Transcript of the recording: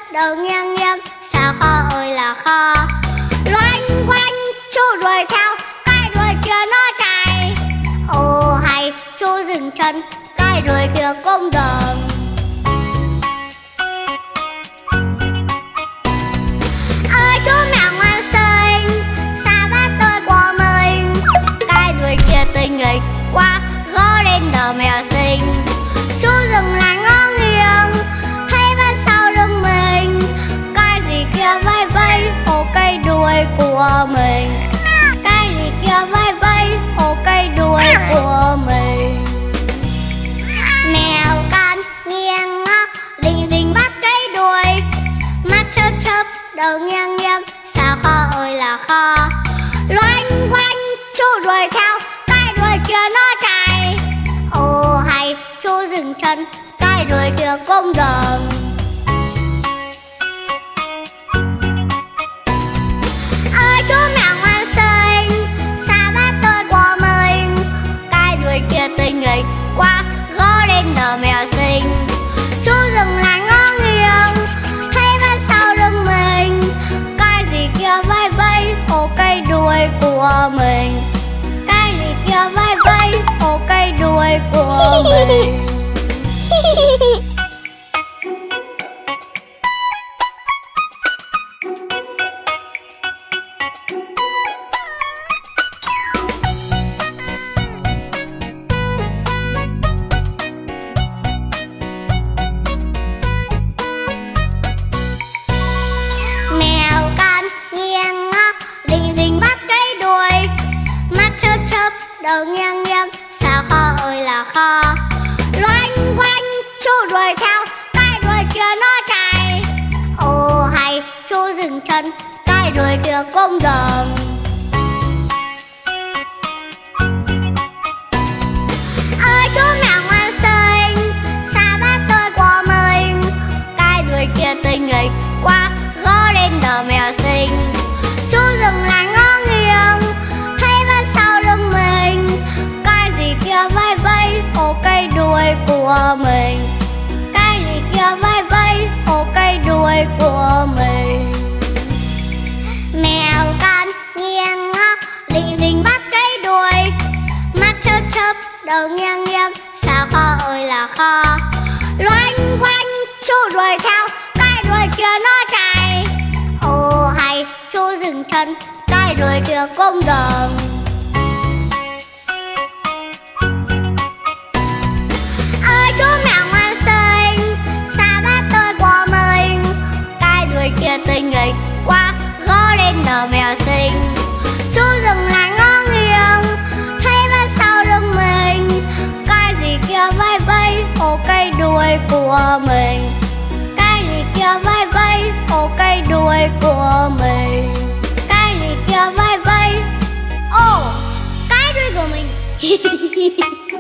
đầu nghiêng nghiêng, sao kho ơi là kho. Loanh quanh chú đuổi theo, cái đuôi kia nó chạy. Ồ hay chú dừng chân, cái đuôi kia cũng dừng. Ơi chú mèo ngoan xinh, sao bắt tôi của mình. Cái đuôi kia tinh nghịch quá, gõ lên đầu mèo xinh. Chú dừng lại ngó nghiêng, thấy bên sau lưng mình cái gì kia vây vây ô cây đuôi của mình. Cái gì kia vây vây ô cây đuôi của mình. Mèo con nghiêng ngó, đình đình bắt cái đuôi, mắt chớp chớp đầu nghiêng nghiêng, sao kho ơi là kho. Loanh quanh chú đuổi theo, cái đuôi kia nó chạy. Ồ hay chú dừng chân, cái đuôi kia cũng dừng. Ơi chú mèo ngoan xinh, sao bắt tôi của mình. Cái đuôi kia tinh nghịch quá, gõ lên đầu mèo xinh. Chú dừng lại ngó nghiêng, thấy bên sau lưng mình cái gì kia vây vây ô cây đuôi của mình. Cái gì kia vây vây ô cây đuôi của mình. Mèo con nghiêng ngó, đình đình bắt cái đuôi, mắt chớp chớp đầu nghiêng nghiêng, sao kho ơi là kho. Loanh quanh chú đuổi theo, cái đuôi kia nó chạy. Ồ hay chú dừng chân, cái đuôi kia cũng dừng. Ơi chú mèo ngoan xinh, sao bắt tôi của mình. Cái đuôi kia tinh nghịch quá, gõ lên đầu mèo xinh. Chú dừng lại ngó nghiêng, thấy bên sau lưng mình cái gì kia vây vây ô cây đuôi của mình. Cái gì kia vây vây ô cây đuôi của mình. Mèo con nghiêng ngó, đình đình bắt cái đuôi, mắt chớp chớp đầu nghiêng nghiêng, sao kho ơi là kho. Loanh quanh chú đuổi theo, cái đuôi kia nó chạy. Ồ hay chú dừng chân, cái đuôi kia cũng dừng. Ơi chú mèo ngoan xinh, sao bắt tôi của mình. Cái đuôi kia tinh nghịch quá, gõ lên đầu mèo xinh. Chú dừng lại ngó nghiêng, thấy bên sau lưng mình cái gì kia vây vây ô cây đuôi của mình. Cái gì kia vây vây ô cây đuôi của mình. Cái gì kia vây vây ô cái đuôi của mình.